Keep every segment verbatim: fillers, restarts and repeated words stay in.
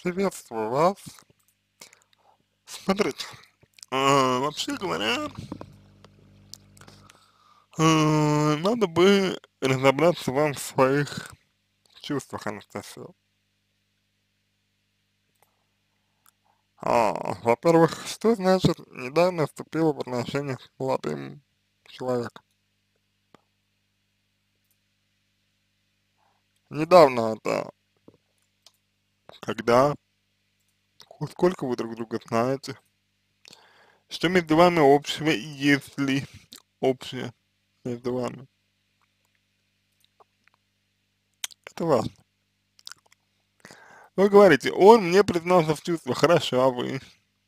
Приветствую вас. Смотрите, а, вообще говоря, а, надо бы разобраться вам в своих чувствах, Анастасия. А, во-первых, что значит недавно вступила в отношения с молодым человеком? Недавно это когда, Ку- сколько вы друг друга знаете, что между вами общего, и есть ли общее между вами. Это важно. Вы говорите, он мне признался в чувствах, хорошо, а вы?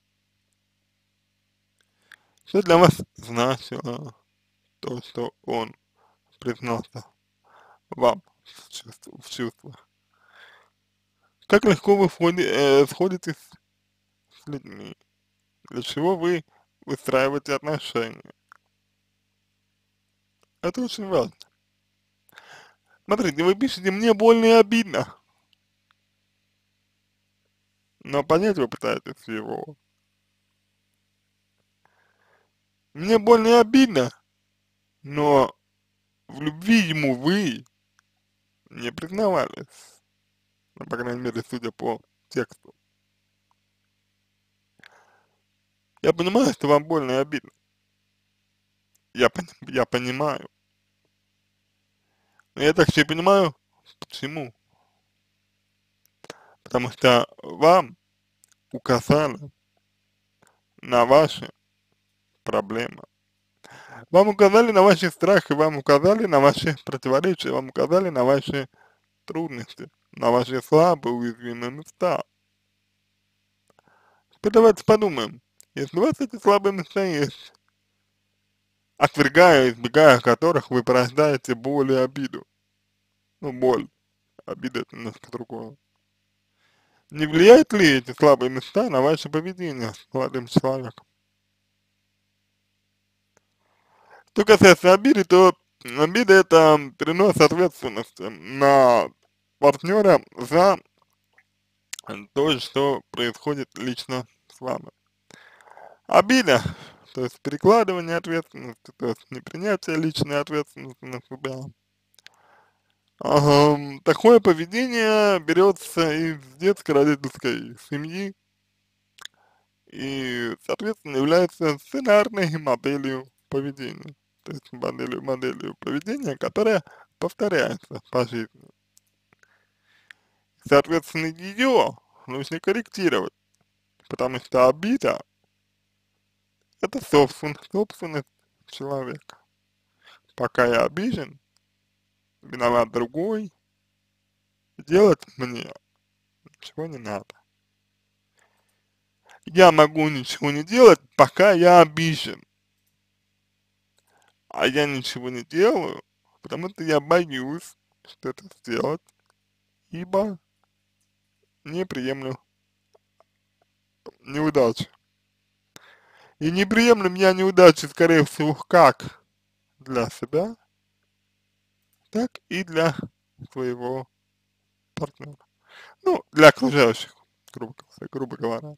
Что для вас значило то, что он признался вам в, чувств, в чувствах? Как легко вы входи, э, сходитесь с людьми? Для чего вы выстраиваете отношения? Это очень важно. Смотрите, вы пишете, мне больно и обидно, но понять вы пытаетесь его. Мне больно и обидно, но в любви ему вы не признавались. Ну, по крайней мере, судя по тексту. Я понимаю, что вам больно и обидно. Я, пон- я понимаю. Но я также и понимаю, почему. Потому что вам указали на ваши проблемы. Вам указали на ваши страхи, вам указали на ваши противоречия, вам указали на ваши трудности, на ваши слабые уязвимые места. Теперь давайте подумаем, если у вас эти слабые места есть, отвергая, избегая которых вы порождаете боль и обиду. Ну, боль, обида это немножко другое. Не влияют ли эти слабые места на ваше поведение с молодым человеком? Что касается обиды, то обида это перенос ответственности на партнера за то, что происходит лично с вами. Обида, то есть перекладывание ответственности, то есть непринятие личной ответственности на себя. Ага, такое поведение берется из детско-родительской семьи и, соответственно, является сценарной моделью поведения. То есть моделью, моделью поведения, которая повторяется по жизни. Соответственно, ее нужно корректировать, потому что обида– это собственность, собственность человека. Пока я обижен, виноват другой, делать мне ничего не надо. Я могу ничего не делать, пока я обижен, а я ничего не делаю, потому что я боюсь что-то сделать, ибо не приемлю неудачи. И не приемлем я неудачи, скорее всего, как для себя, так и для своего партнера. Ну, для окружающих, грубо говоря. Грубо говоря.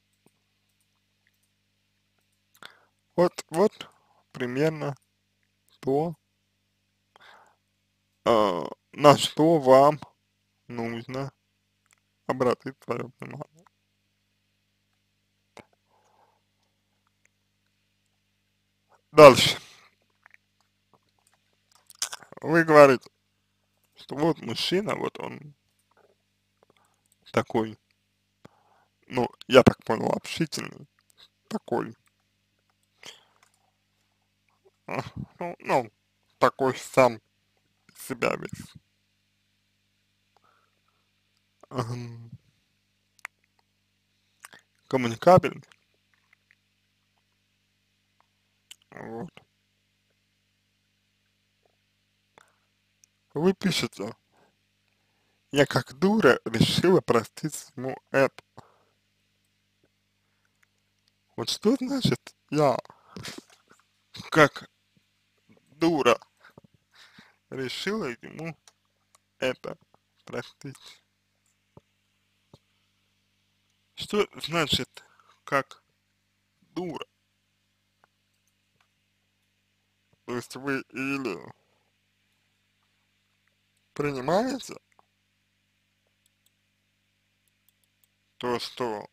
Вот, вот примерно то, э, на что вам нужно обратить свое внимание. Дальше. Вы говорите, что вот мужчина, вот он такой, ну, я так понял, общительный, такой, а, ну, ну, такой сам себя весь. Ам, коммуникабельный. Вот. Вы пишете, я как дура решила простить ему это. Вот что значит я как дура решила ему это простить? Что значит как дура? То есть вы или принимаете то, что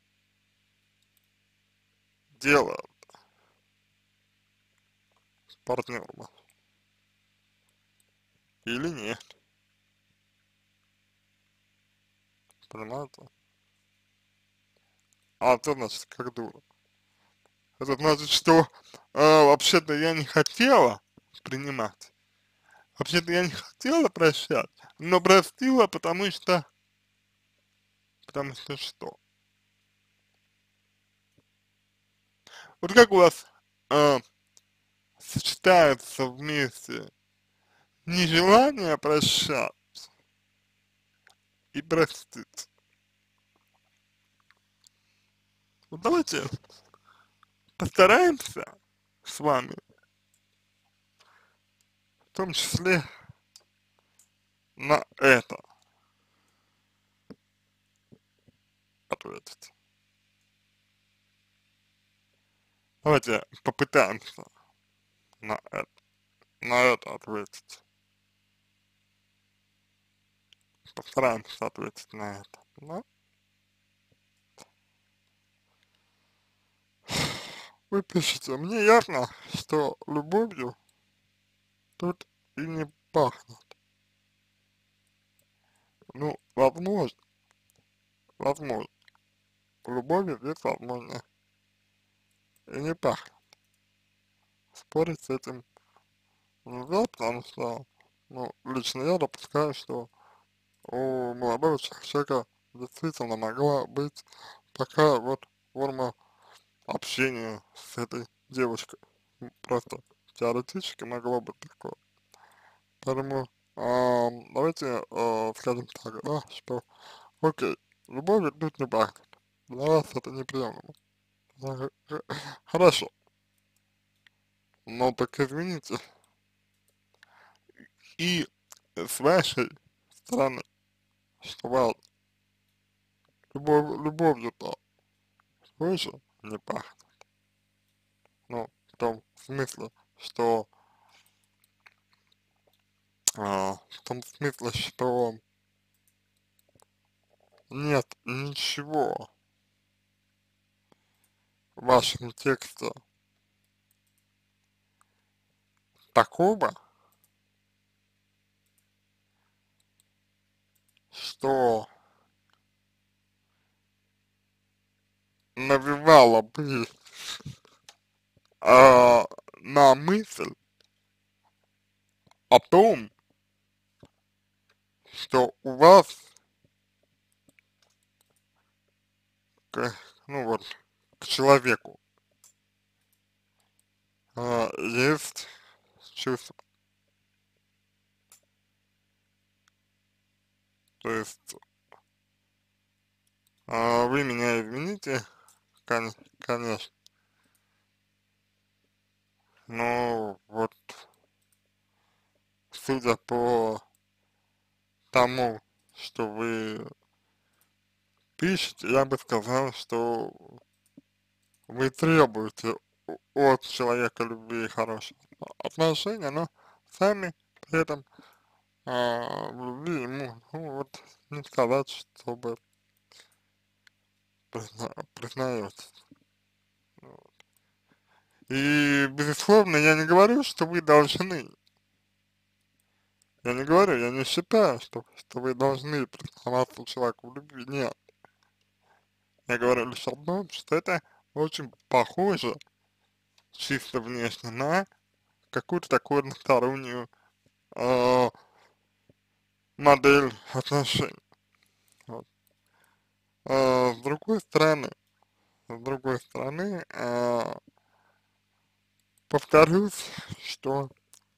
делает партнер ваш, или нет, понимаете? А это значит как дура. Это значит, что э, вообще-то я не хотела принимать. Вообще-то я не хотела прощать, но простила, потому что, потому что что? Вот как у вас э, сочетаются вместе нежелание прощать и простить? Вот давайте постараемся с вами, в том числе на это ответить. Давайте попытаемся на это, на это ответить. Постараемся ответить на это. Да? Вы пишете, мне ясно, что любовью тут и не пахнет. Ну, возможно, возможно, любовью здесь, возможно, и не пахнет. Спорить с этим нельзя, потому что, ну, лично я допускаю, что у молодого человека действительно могла быть такая вот форма общения с этой девушкой. М, Просто теоретически могло быть такое. Поэтому ам, давайте э, скажем так, да, что окей, любовью тут не пахнет. Для вас это неприемлемо. Да, х- х- Хорошо, но так извините, и с вашей стороны, что вас любовь, любовью-то тоже не пахнет. Ну, в том смысле, что а, в том смысле, что нет ничего в вашем тексте такого, что навевало бы а, на мысль о том, что у вас, к, ну вот, к человеку а, есть чувства. То есть а, вы меня извините, кон- конечно, но вот судя по тому, что вы пишете, я бы сказал, что вы требуете о- от человека любви и хороших отношений, но сами при этом а, в любви ему, ну вот, не сказать, чтобы призна, признаете. И, безусловно, я не говорю, что вы должны, я не говорю, я не считаю, что, что вы должны признаваться человеку в любви, нет. Я говорю лишь о том, что это очень похоже, чисто внешне, на какую-то такую одностороннюю э, модель отношений. Вот. А, с другой стороны, с другой стороны, а, повторюсь, что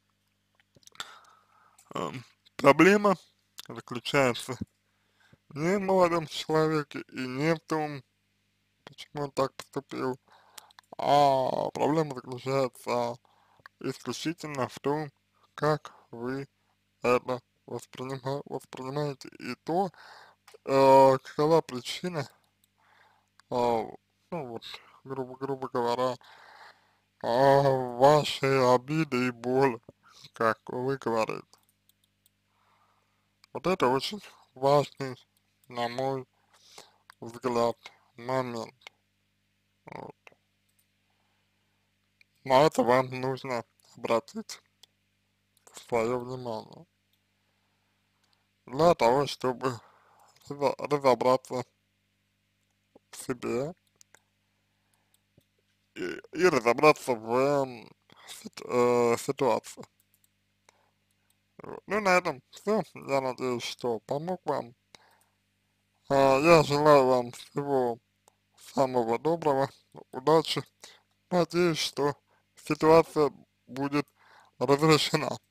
а, проблема заключается не в молодом человеке и не в том, почему он так поступил, а проблема заключается исключительно в том, как вы это воспринима, воспринимаете и то, э, какова причина а, ну вот, грубо, грубо говоря, а, ваши обиды и боль, как вы говорите. Вот это очень важный, на мой взгляд, момент. Вот. На это вам нужно обратить свое внимание. Для того, чтобы разо- разобраться в себе и, и разобраться в эм, сит- э, ситуации. Вот. Ну, на этом все. Я надеюсь, что помог вам. А, я желаю вам всего самого доброго, удачи. Надеюсь, что ситуация будет разрешена.